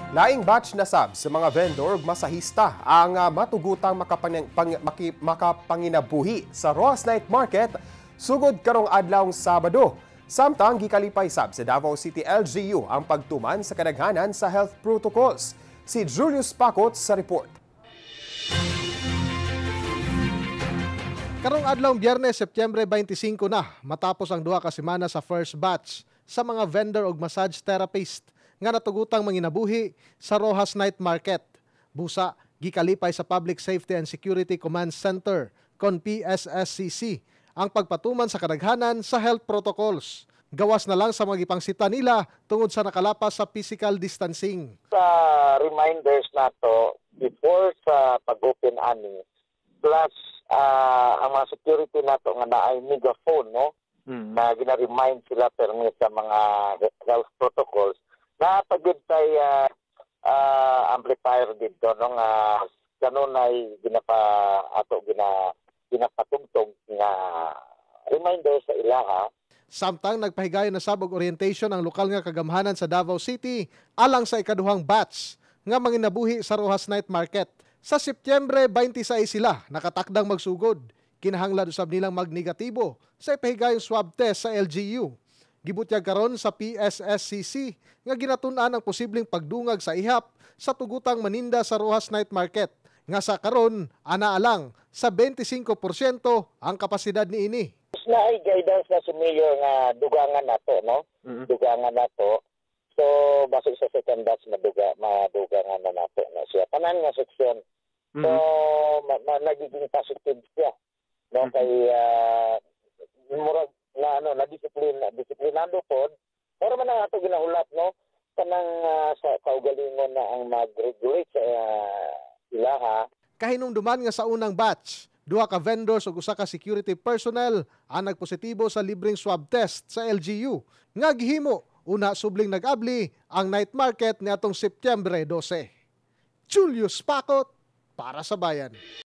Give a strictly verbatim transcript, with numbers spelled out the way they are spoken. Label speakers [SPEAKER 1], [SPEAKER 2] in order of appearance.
[SPEAKER 1] Laing batch na sab sa mga vendor ug masahista ang uh, matugutang makapang, pang, maki, makapanginabuhi sa Rojas Night Market sugod karong adlawng Sabado. Samtang gikalipay sab sa Davao City L G U ang pagtuman sa kadaghanan sa health protocols. Si Julius Pacot sa report.
[SPEAKER 2] Karong adlawng Biyernes, Setyembre twenty-five na, matapos ang duha ka semana sa first batch sa mga vendor ug massage therapist nga natugutang manginabuhi sa Rojas Night Market. Busa, gikalipay sa Public Safety and Security Command Center, kon P S S C C, ang pagpatuman sa kadaghanan sa health protocols. Gawas na lang sa mga ipangsita nila tungod sa nakalapas sa physical distancing.
[SPEAKER 3] Sa reminders na to, before sa pag-open ani, plus uh, ang mga security na to nga na ay megaphone, no? Mm. Na gina-remind sila permi sa mga health protocols, na pagod tay uh, uh, amplifier dito, no? Nga kanunay ginapa ato gina ginapatugtog nga reminder sa ilaha.
[SPEAKER 2] Samtang nagpahigayon na sabog orientation ang lokal nga kagamhanan sa Davao City alang sa ikaduhang batch nga manginabuhi sa Rojas Night Market. Sa Setyembre twenty-six sila nakatakdang magsugod. Kinahanglan usab nilang magnegatibo sa ipahigayong swab test sa L G U. Gibutyag karon sa P S S C C nga ginatun-an ang posibleng pagdungag sa ihap sa tugutang maninda sa Rojas Night Market. Nga sa karon ana alang sa twenty-five percent ang kapasidad niini.
[SPEAKER 3] Na ay guidance na si Mayor nga dugangan nato, no? Mm-hmm. Dugangan nato. So base sa second batch maduga madugangan na nato na siya. Tanan nga seksyon. Mm-hmm. So ma, ma, nagiging positive siya. No, mm-hmm. Kay uh, murag na ano na disiplin disiplinado pod. Pero man ang ato ginahulat, no? Kanang uh, sa kaugalingon na ang mag-regulate sa uh, ilaha.
[SPEAKER 2] Kahinumduman nga sa unang batch, duha ka vendors ug usa ka security personnel ang nagpositibo sa libreng swab test sa L G U. Nga gihimo una subling nag-abli ang night market niadtong Setyembre twelve. Julius Pacot para sa Bayan.